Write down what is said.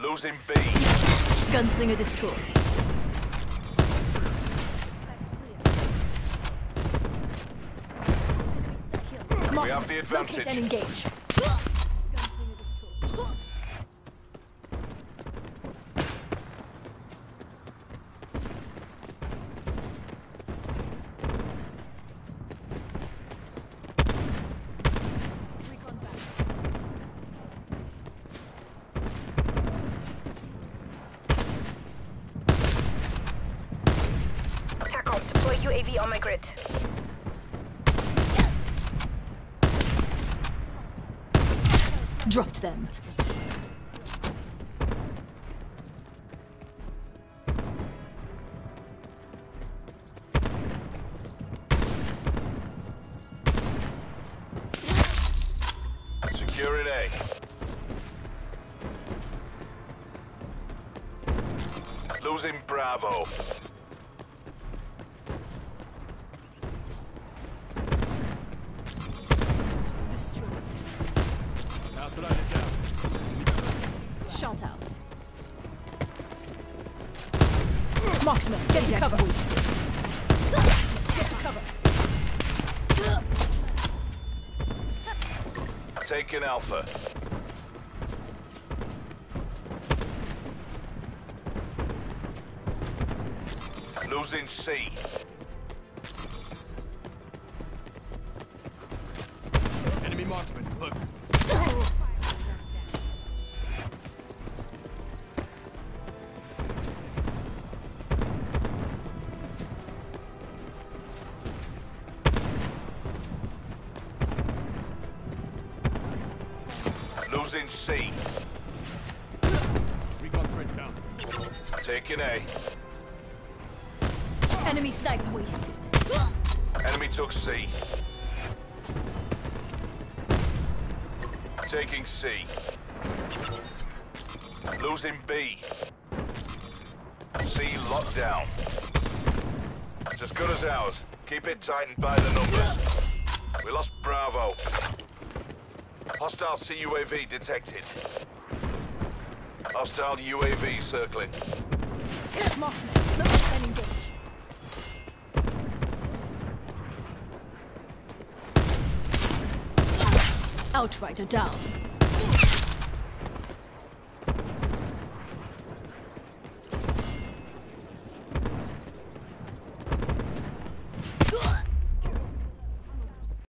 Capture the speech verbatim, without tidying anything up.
Losing B. Gunslinger destroyed. We have the advantage. Locate and engage. TACOM, deploy U A V on my grid. Dropped them. Securing A. Losing Bravo. Destroyed. Shot out. Marksman, get to cover. Wasted. Get to cover. Taking Alpha. Losing C. Enemy marksman, look. Losing C. Recon threat down. Taking A. Enemy sniper wasted. Enemy took C. Taking C. Losing B. C locked down. It's as good as ours. Keep it tightened by the numbers. We lost Bravo. Hostile C U A V detected. Hostile U A V circling. Marksman, locate and engage. Outrider down.